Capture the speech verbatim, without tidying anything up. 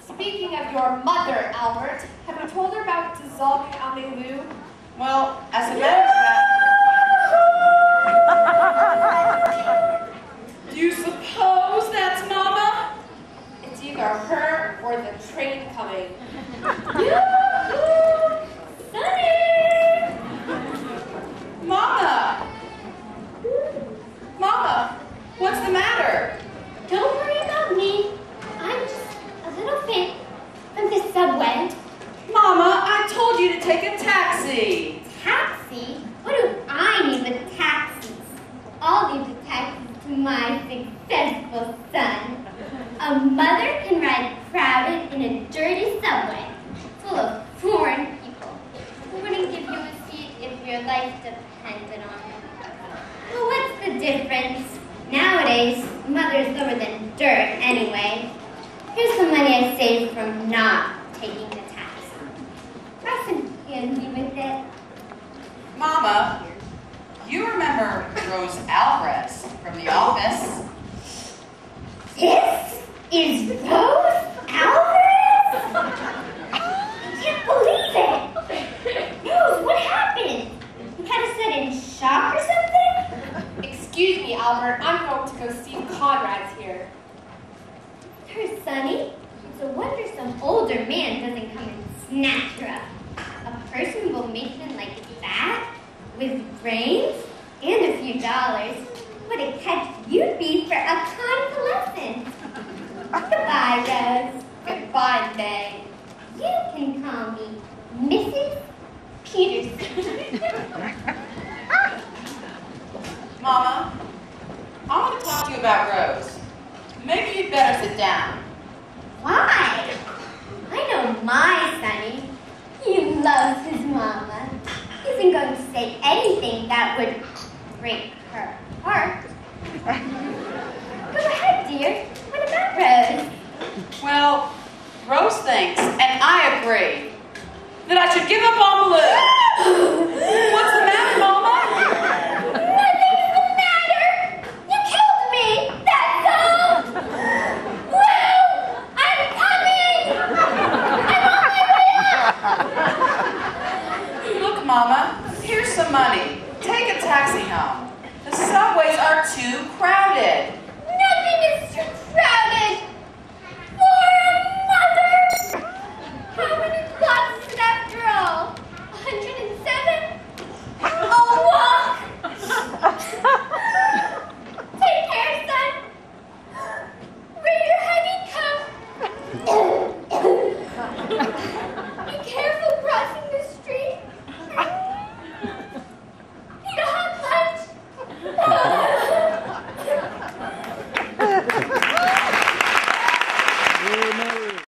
Speaking of your mother, Albert, have you told her about dissolving Almelu? Well, as a matter of fact... Do you suppose that's Mama? It's either her or the train coming. YooHoo! Sonny! Mama! Mama, what's the matter? Don't worry about me. I'm just a little faint from the subway. Mama, I told you to take a taxi. Taxi? What do I need with taxis? I'll leave the taxis to my successful son. A mother can ride crowded in a dirty subway full of foreign people who wouldn't give you a seat if your life depended on it. Well, what's the difference? Nowadays, mother's lower than dirt anyway. Here's the money I saved from not taking the taxi. Have some candy with it. Mama, you remember Rose Alvarez from The Office? This is Rose Alvarez? I can't believe it! Rose, what happened? You had a sudden shock or something? Excuse me, Albert. I'm going to go see Conrad's here. Her Sonny? It's a wonder some older man doesn't come and snatch her up. A person will make them like that? With brains? And a few dollars. What a catch you'd be for a convalescent. Goodbye, Rose. Goodbye, May. You can call me Missus Peterson. Mama, I want to talk to you about Rose. Maybe you'd better sit down. Why? I know my Sonny. He loves his mama. He isn't going to say anything that would break her heart. Go ahead, dear. What about Rose? Well, Rose thinks, and I agree, that I should give up on Blue.